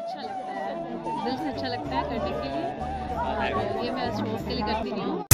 अच्छा लगता है, दिल से अच्छा लगता है करने के लिए, और ये मैं शौक के लिए करती नहीं हूँ।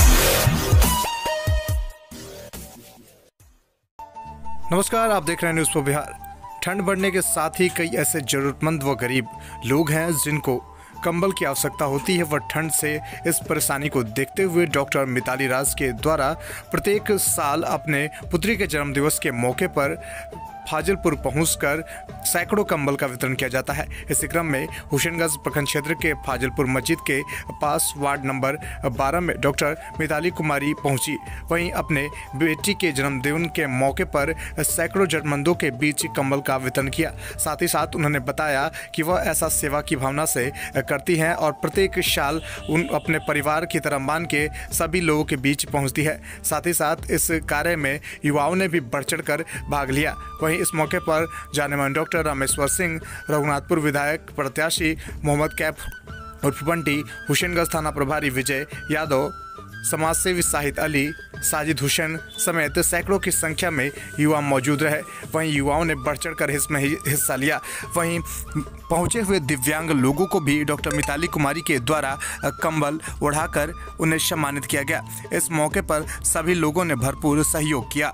नमस्कार, आप देख रहे हैं न्यूज़ फॉर बिहार। ठंड बढ़ने के साथ ही कई ऐसे जरूरतमंद व गरीब लोग हैं जिनको कंबल की आवश्यकता होती है। वह ठंड से इस परेशानी को देखते हुए डॉक्टर मिताली राज के द्वारा प्रत्येक साल अपने पुत्री के जन्मदिवस के मौके पर फाजिलपुर पहुंचकर सैकड़ों कंबल का वितरण किया जाता है। इसी क्रम में हुसैनगंज प्रखंड क्षेत्र के फाजिलपुर मस्जिद के पास वार्ड नंबर 12 में डॉक्टर मिताली कुमारी पहुंची। वहीं अपने बेटी के जन्मदिन के मौके पर सैकड़ों जरूरतमंदों के बीच कंबल का वितरण किया। साथ ही साथ उन्होंने बताया कि वह ऐसा सेवा की भावना से करती हैं और प्रत्येक साल उन अपने परिवार की तरह मान के सभी लोगों के बीच पहुँचती है। साथ ही साथ इस कार्य में युवाओं ने भी बढ़ चढ़ कर भाग लिया। इस मौके पर जाने-माने डॉक्टर रामेश्वर सिंह, रघुनाथपुर विधायक प्रत्याशी मोहम्मद कैफ उर्फ बंटी, हुसैनगंज थाना प्रभारी विजय यादव, समाजसेवी शाहिद अली, साजिद हुसैन समेत सैकड़ों की संख्या में युवा मौजूद रहे। वहीं युवाओं ने बढ़ चढ़ कर इसमें हिस्सा लिया। वहीं पहुंचे हुए दिव्यांग लोगों को भी डॉक्टर मिताली कुमारी के द्वारा कंबल ओढ़ाकर उन्हें सम्मानित किया गया। इस मौके पर सभी लोगों ने भरपूर सहयोग किया।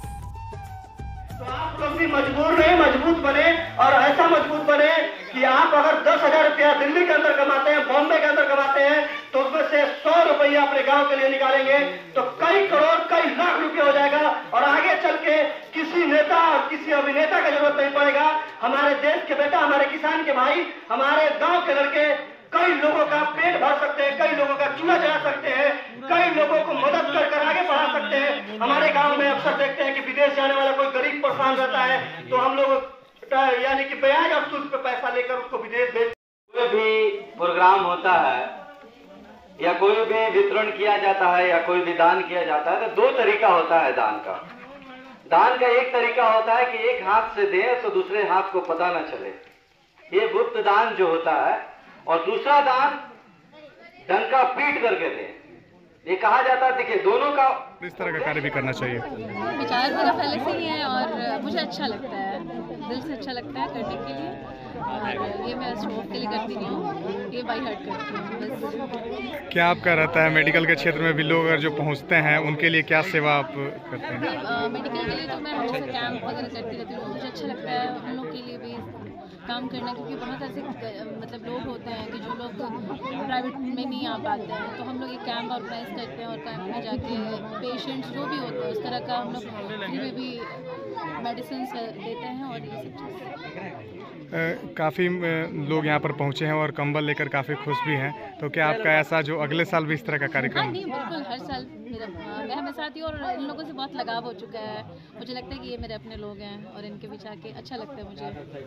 आप लोग भी मजबूर नहीं, मजबूत बने और ऐसा मजबूत बने कि आप अगर 10,000 रुपया दिल्ली के अंदर कमाते हैं, बॉम्बे के अंदर कमाते हैं, तो उसमें से 100 रुपया अपने गांव के लिए निकालेंगे तो कई करोड़ कई लाख रुपए हो जाएगा। और आगे चल के किसी नेता और किसी अभिनेता का जरूरत नहीं पड़ेगा। हमारे देश के बेटा, हमारे किसान के भाई, हमारे गाँव के लड़के कई लोगों का पेट भर सकते हैं, कई लोगों का चूल्हा जला सकते हैं, कई लोगों को मदद कर आगे बढ़ा सकते हैं। हमारे गांव में अक्सर देखते हैं कि विदेश जाने वाला कोई गरीब परेशान रहता है तो हम लोग यानी कि ब्याज और सूद पे पैसा लेकर उसको विदेश भेज। कोई भी प्रोग्राम होता है या कोई भी वितरण किया जाता है या कोई भी दान किया जाता है तो 2 तरीका होता है दान का। दान का एक तरीका होता है कि एक हाथ से दें तो दूसरे हाथ को पता न चले, ये गुप्त दान जो होता है। और दूसरा दान डंका पीट करके दें, ये कहा जाता है। देखिए, दोनों का इस तरह का कार्य भी करना चाहिए। विचार मेरा पहले से ही है और मुझे अच्छा लगता है, दिल से अच्छा लगता है करने के लिए, और ये मैं शौक के लिए करती नहीं हूँ, ये बाई हार्ट करती हूँ बस। क्या आपका रहता है मेडिकल के क्षेत्र में भी लोग अगर जो पहुंचते हैं उनके लिए क्या सेवा आप करते हैं? मेडिकल के लिए तो मैं हमेशा कैंप वगैरह करती रहती हूँ। मुझे अच्छा लगता है हम लोग के लिए भी काम करना, क्योंकि बहुत ऐसे मतलब लोग होते हैं कि जो लोग प्राइवेट में नहीं आ पाते हैं, तो हम लोग एक कैंप ऑर्गेनाइज करते हैं और कैंप में जाके पेशेंट्स जो भी होते हैं उस तरह का हम लोग फ्री में भी मेडिसिन देते हैं और ये सब चीज़। काफ़ी लोग यहाँ पर पहुँचे हैं और कंबल लेकर काफ़ी खुश भी हैं। तो क्या आपका ऐसा जो अगले साल भी इस तरह का कार्यक्रम? हाँ, नहीं, बिल्कुल हर साल मैं हमेशा आती हूँ और इन लोगों से बहुत लगाव हो चुका है। मुझे लगता है कि ये मेरे अपने लोग हैं और इनके बीच आके अच्छा लगता है मुझे।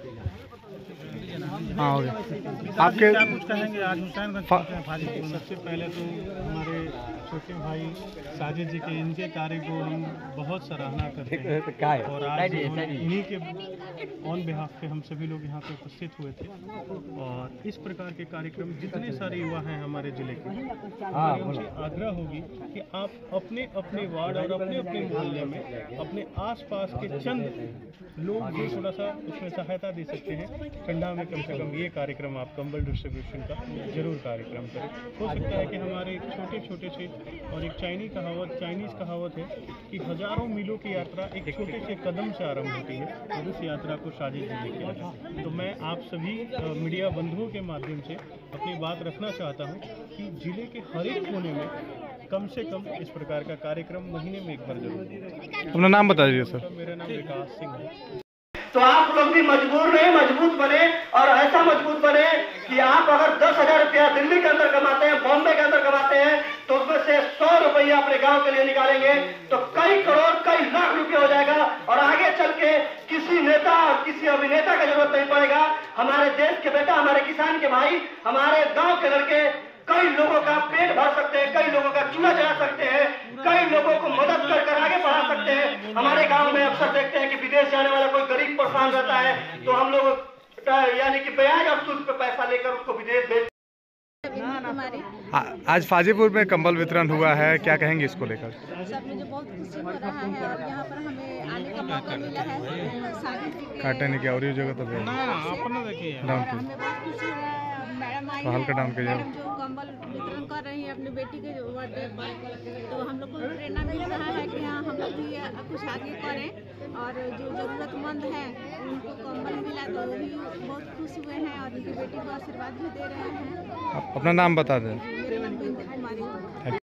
हाँ, हो गया। आपके क्या कुछ कहेंगे? आज हुसैनगंज फाजिलपुर में सबसे पहले तो हमारे छोटे भाई साजिद जी के इनके कार्य को हम बहुत सराहना करते हैं और आज इन्हीं के ऑन बिहाफ पे हम सभी लोग यहाँ पे उपस्थित हुए थे। और इस प्रकार के कार्यक्रम जितने सारे युवा हैं हमारे जिले के, उनसे आग्रह होगी कि आप अपने अपने वार्ड और अपने अपने मोहल्ले में अपने आसपास के चंद लोग जो थोड़ा सा उसमें सहायता दे सकते हैं, ठंडा में कम से कम ये कार्यक्रम आप कंबल डिस्ट्रीब्यूशन का जरूर कार्यक्रम करें। हो सकता है कि हमारे छोटे छोटे से और एक चाइनीज कहावत है कि हजारों मीलों की यात्रा एक छोटे से कदम से आरंभ होती है और उस यात्रा को साजिद जी लेके आए। तो मैं आप सभी मीडिया बंधुओं के माध्यम से अपनी बात रखना चाहता हूँ कि जिले के हर एक कोने में कम से कम इस प्रकार का कार्यक्रम महीने में एक बार जरूर। अपना नाम बता दीजिए सर। मेरा नाम विकास सिंह है। तो आप लोग भी मजबूर नहीं, मजबूत बने और ऐसा मजबूत बने कि आप अगर 10,000 रुपया दिल्ली के अंदर कमाते हैं, बॉम्बे के अंदर कमाते हैं, तो उसमें से 100 रुपया अपने गांव के लिए निकालेंगे तो कई करोड़ कई लाख रुपए हो जाएगा। और आगे चल के किसी नेता और किसी अभिनेता का जरूरत नहीं पड़ेगा। हमारे देश के बेटा, हमारे किसान के भाई, हमारे गाँव के लड़के कई लोगों का पेट भर सकते हैं, कई लोगों का चूल्हा जला सकते हैं, कई लोगों को मदद कर आगे बढ़ा सकते हैं। हमारे गांव में अक्सर देखते हैं कि विदेश जाने वाला कोई गरीब परेशान रहता है तो हम लोग यानी कि ब्याज और सूद पे पैसा लेकर उसको विदेश भेज। आज फाजिलपुर में कंबल वितरण हुआ है, क्या कहेंगे इसको लेकर? सब मुझे बहुत खुशी हो रहा है और यहाँ पर हमें आने का मौका मिला है शादी के काटे नहीं क्या और ये जगह तो भेज ना अपना देखिए डाउन हमें बहुत खुशी है। मैडम आई तो हल्का डाउन कीजिए। मैडम जो कंबल वितरण कर रही है अपनी बेटी के बर्थडे पर, तो हम लोग को प्रेरणा मिल रहा है कि हाँ हम लोग भी कुछ आगे करें और जो ज़रूरतमंद हैं उनको कंबल मिला तो वो भी बहुत खुश हुए हैं और उनकी बेटी को आशीर्वाद भी दे रहे हैं। अपना नाम बता दें। मेरा नाम बिंदु कुमारी है।